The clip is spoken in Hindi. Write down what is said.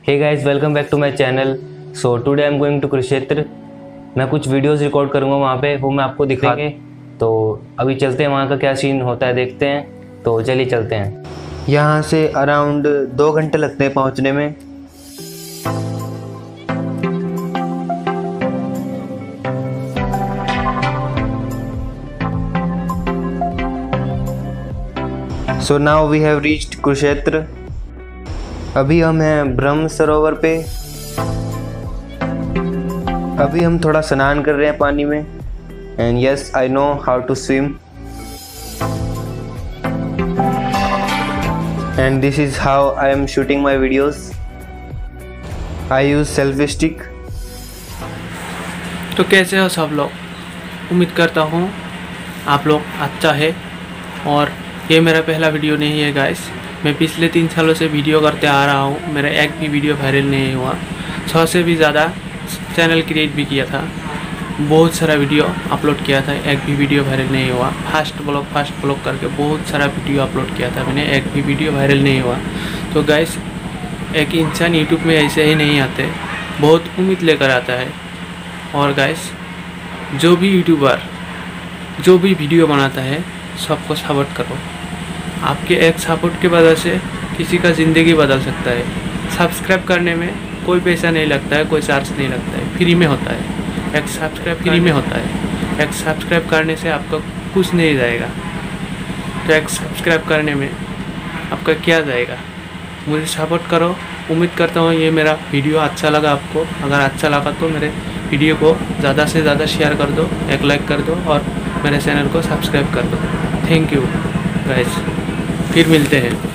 Hey guys, welcome back to my channel. So today I am going to Kurukshetra. मैं कुछ वीडियोस रिकॉर्ड करूँगा वहाँ पे, वो मैं आपको दिखाएंगे। तो अभी चलते हैं, वहाँ का क्या सीन होता है देखते हैं। तो चलिए चलते हैं। यहाँ से अराउंड 2 घंटे लगते हैं पहुँचने में। So now we have reached Kurukshetra. अभी हम हैं ब्रह्म सरोवर पे। अभी हम थोड़ा स्नान कर रहे हैं पानी में। And yes, I know how to swim. And this is how I am shooting my videos. I use selfie stick. तो कैसे हो सब लोग? उम्मीद करता हूँ आप लोग अच्छा है। और ये मेरा पहला वीडियो नहीं है गाइस। मैं पिछले 3 सालों से वीडियो करते आ रहा हूँ। मेरा एक भी वीडियो वायरल नहीं हुआ। 100 से भी ज़्यादा चैनल क्रिएट भी किया था, बहुत सारा वीडियो अपलोड किया था, एक भी वीडियो वायरल नहीं हुआ। फास्ट ब्लॉग करके बहुत सारा वीडियो अपलोड किया था मैंने, एक भी वीडियो वायरल नहीं हुआ। तो गाइस, एक इंसान यूट्यूब में ऐसे ही नहीं आते, बहुत उम्मीद लेकर आता है। और गाइस, जो भी यूट्यूबर जो भी वीडियो बनाता है सबको सपोर्ट करो। आपके एक सपोर्ट की वजह से किसी का ज़िंदगी बदल सकता है। सब्सक्राइब करने में कोई पैसा नहीं लगता है, कोई चार्ज नहीं लगता है, फ्री में होता है। एक सब्सक्राइब फ्री में होता है। एक सब्सक्राइब करने से आपका कुछ नहीं जाएगा। तो एक सब्सक्राइब करने में आपका क्या जाएगा? मुझे सपोर्ट करो। उम्मीद करता हूँ ये मेरा वीडियो अच्छा लगा आपको। अगर अच्छा लगा तो मेरे वीडियो को ज़्यादा से ज़्यादा शेयर कर दो, एक लाइक कर दो और मेरे चैनल को सब्सक्राइब कर दो। थैंक यू गाइस, फिर मिलते हैं।